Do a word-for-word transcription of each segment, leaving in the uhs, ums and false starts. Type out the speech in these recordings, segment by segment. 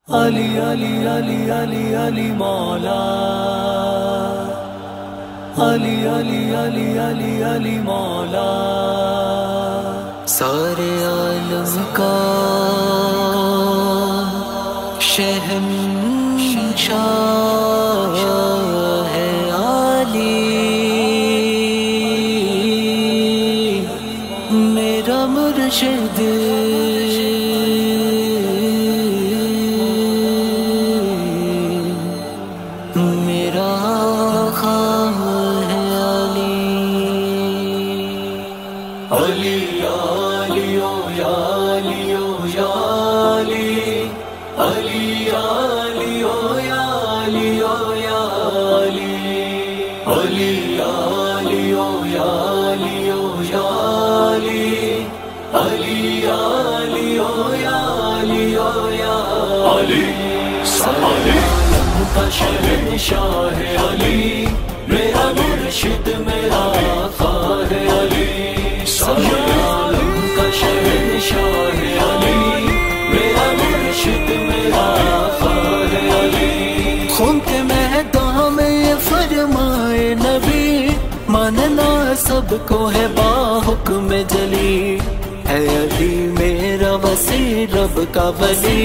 علی علی علی علی علی مولا، علی علی علی علی علی مولا، سارے عالم کا شہنشاہ ہے علی، میرا مرشد میرا خواہ ہے علی۔ علی علی او یا علی او یا علی، علی علی او یا علی او یا علی، علی علی او یا علی او یا علی، علی علی او یا علی او یا علی، سارے عالم کا شہنشاہ ہے علی، میرا مرشد میرا خواہ ہے علی، سارے عالم کا شہنشاہ ہے علی، میرا مرشد میرا خواہ ہے علی۔ خون کے میدان میں یہ فرمائے نبی، ماننا سب کو ہے با حکم جلی، ہے علی میرا وسیع رب کا ولی،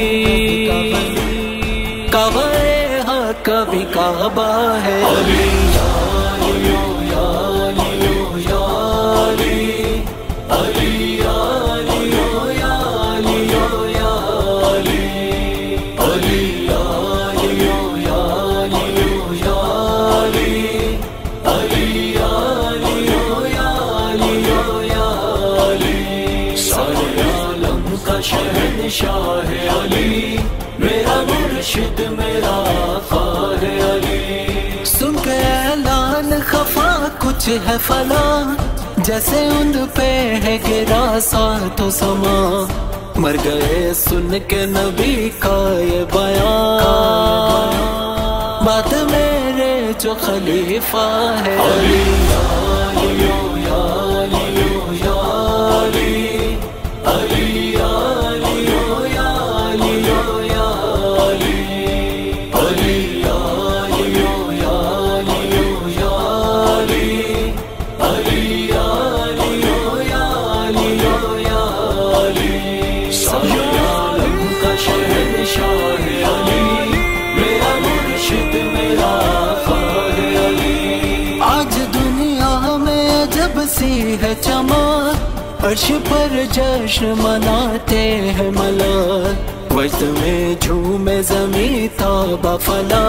کعبہ حق کا بھی کعبہ ہے علی علی او یا علی او یا علی، علی علی او یا علی او یا علی، علی علی او یا علی او یا علی، علی علی او یا علی او یا علی، سارے عالم کا شہنشاہ ہے علی، میرا مرشد میرا خواہ ہے علی۔ سن کے اعلان خفا کچھ ہے فلاں، جیسے ان پہ ہے گرا سات و سما، مر گئے سن کے نبی کا یہ بیان، بات میرے جو خلیفہ ہے علی علی او یا علی او یا علی، علی علی او یا علی او یا علی، علی علی او یا علی او یا علی، علی علی او یا علی او یا علی، سارے عالم کا شہنشاہ ہے علی، میرا مرشد میرا خواہ ہے علی۔ آج دنیا میں عجب سی ہے چمک، عرش پر جشن مناتے ہیں ملک، وجد میں جھومے زمیں تابہ فلا،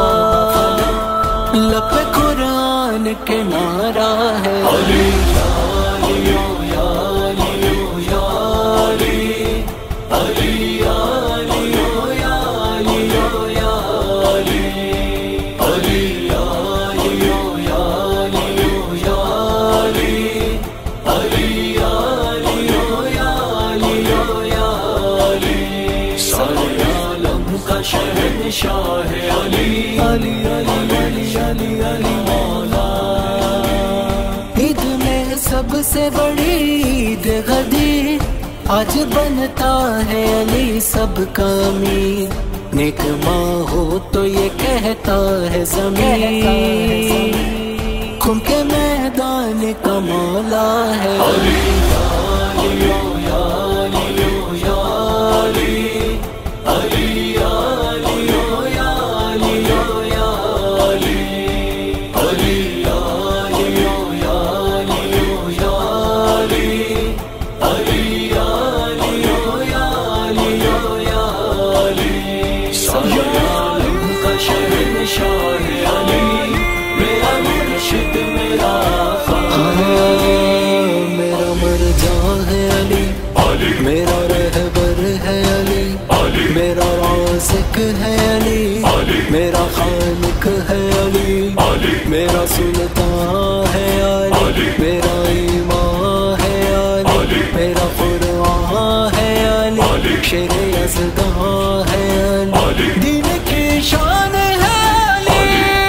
لب پہ قرآن کے نعرہ ہے علی علی او یا علی او یا علی، علی علی او یا علی او یا علی، علی علی او یا علی او یا علی، علی علی او یا علی او یا علی، سارے عالم کا شہنشاہ ہے علی، علی علی علی علی علی مولا۔ عید میں سب سے بڑی عید غدیر، آج بنتا ہے علی سب کا امیر، نیک ماں ہو تو یہ کہتا ہے زمین، خون کے میدان کا مولا ہے علی علی او یا علی او یا علی، علی علی او یا علی او یا علی، علی علی او یا علی او یا علی، علی علی او یا علی او یا علی، سارے عالم کا شہنشاہ ہے علی، میرا مرشد میرا خواہ ہے علی، میرا مرجع ہے علی، میرا رہبر ہے علی، میرا رازق ہے علی، میرا خالق ہے علی، میرا سلطان ہے علی، میرا ایمان ہے علی، میرا قرآن ہے علی، شیر یزدان ہے علی، دین کی شان ہے علی،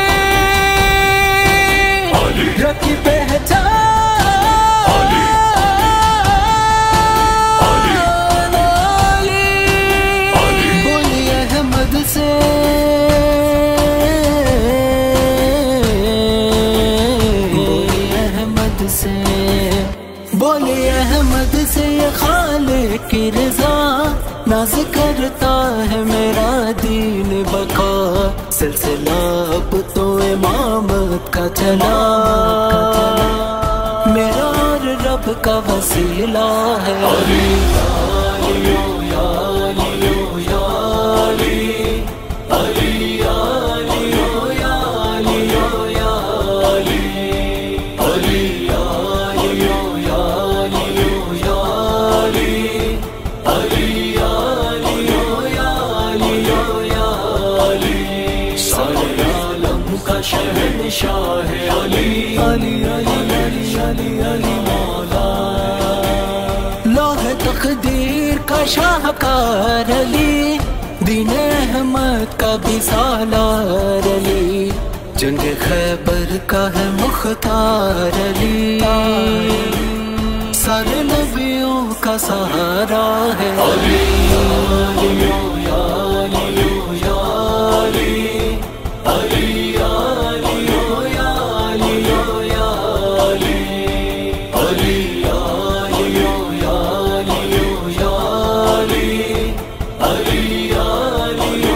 رکھی پہچان علی، بولیے ہم احمد سے یہ خالق کی رضا ناز کرتا ہے میرا دین بقا سلسلہ اب تو امامت کا چلا میرا اور رب کا وسیلہ ہے علی علی یا علی یا علی علی علی یا علی یا علی علی علی یا علی یا علی علی علی یا علی سارے عالم کا شہنشاہ ہے علی علی علی علی علی علی مولا لوح تقدیر کا شاہکار علی دین احمد کا بھی سالار علی جنگ خیبر کا ہے مختار علی سارے نبیوں کا سہارا ہے علی علی یا علی یا علی علی علی یا علی یا علی علی علی یا علی یا علی علی علی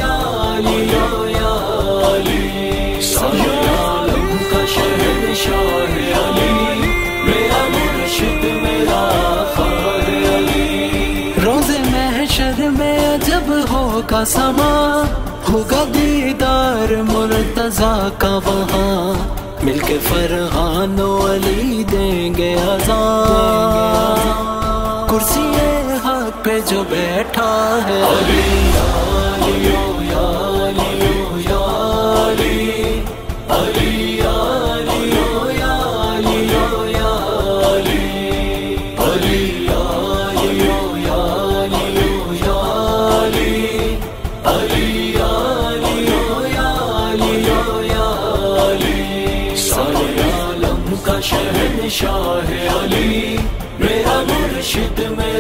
یا علی سارے عالم کا شہنشاہ ہے علی میرا مرشد میرا آقا ہے علی روز محشر میں جب ہوگا سما ہوگا دیدار مرتضیٰ کا وہاں مل کے فرحان و علی دیں گے اذان کرسی حق پہ جو بیٹھا ہے علی علی یا علی یا علی علی علی یا علی یا علی علی علی یا علی یا علی علی علی یا علی سارے عالم کا شہنشاہ ہے علی میرا مرشد میں